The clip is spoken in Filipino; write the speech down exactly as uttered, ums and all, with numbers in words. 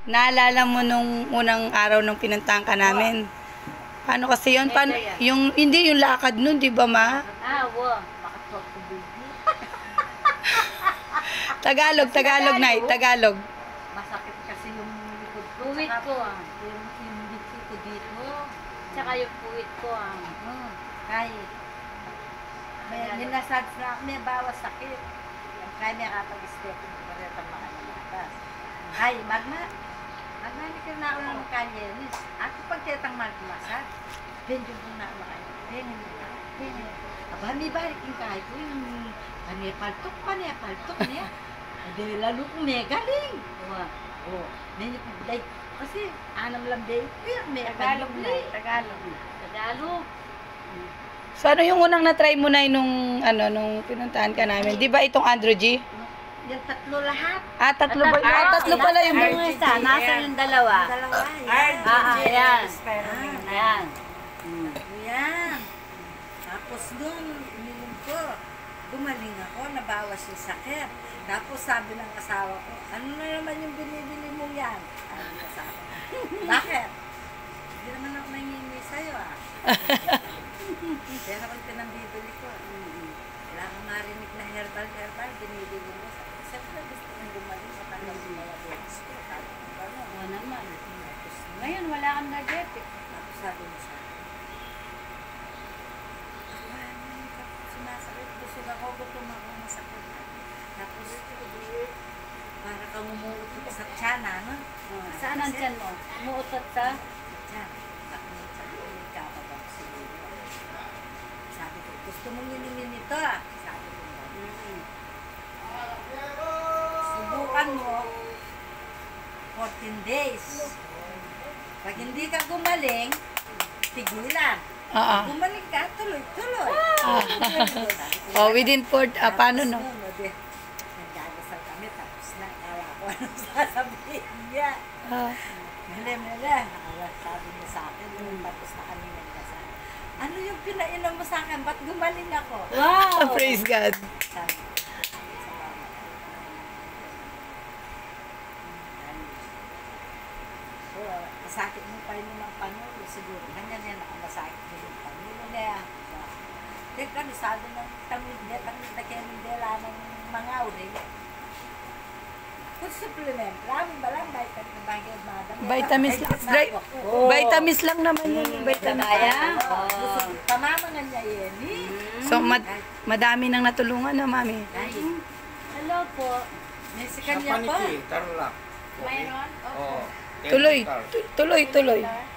naalala mo nung unang araw nung pinuntahan ka namin? Paano kasi yun? Paano, yung, hindi yung lakad nun, di ba ma? Ah, wo. Makatwag ko baby. Tagalog, Tagalog na Tagalog. Masakit kasi yung likod ko. Puwit ko ah. Yung, yung likod ko dito. Tsaka yung puwit ko ah. Hmm. Kahit. May minasage na ako, may bawas sakit. Kaya may kapag-step yung paretang makalimutas. Ay, magma. Magmanikil na ako ng kanyenis. At pag kitang magmasage, benjo po na makain. Benin na. Benin. Aba, may balikin kahit po yung panepaltok, panepaltok niya. Ade, lalo kong may galing. Oo. Like, kasi anam lang day, may Tagalog na. Tagalog. Tagalog. So ano yung unang na-try mo na nung, ano, nung pinuntahan ka namin? Di ba itong Andrew G? Yung tatlo lahat. Ah, tatlo ba? Ah, tatlo pala yung mga isa. Nasa yung dalawa. Dalawa. Ah, ah, ayan. Ayan. Ayan. Tapos doon, uminom ko. Gumaling ako, nabawas yung sakit. Tapos sabi ng asawa ko, ano na naman yung binibili mo yan? Sabi ng asawa ko, bakit? Hindi naman ako nangingi sa'yo ah. Pero kung pinambibili ko, wala kang marinig na herbal, herbal, binibili mo. Siyempre gusto kong gumaling sa kanyang diabetes ko. Sabi ko, ano? Oo naman. Ngayon, wala kang diabetic. Tapos sabi mo sa akin, sinasakit, gusto ako, gutom ako, masakit. Tapos, para kang umuutot sa tiyan, ano? Saan ang tiyan mo? Umuutot sa? Tiyan. Nagkakabang siguro. Sabi ko, gusto mong yunimin ito, ah. Sabi ko, subukan mo, fourteen days. Pag hindi ka gumaling, tigilan. Oo. Gumaling ka, tuloy-tuloy. Oh, within four, ah, paano no? Nagdadasal kami, tapos na, kala ko anong sasabihin niya. Ah. Mele-mele, sabi niya sa akin, tapos na kami nagdasal. Ano yung pinainom mo sa akin? Ba't gumaling ako? Wow! Praise God. Sabi, so, masakit mo pa yun ng panulo, siguro. Ganyan yan ang masakit mo yung panulo niya. Hindi kami sabi ng tamid niya, tamid na kenindela ng mga uri. Food supplement, lami ba lang, vitamin bagay, madam. Vitamins lang. Dry- Vitamins lang naman yun. Vitamins. Kaya? Pamamangan niya yan, eh. So, mad madami nang natulungan na, mami. Hello po. May si kanya pa. Tarlac. Mayroon? Oo. Tuloy, tu- tuloy, tuloy.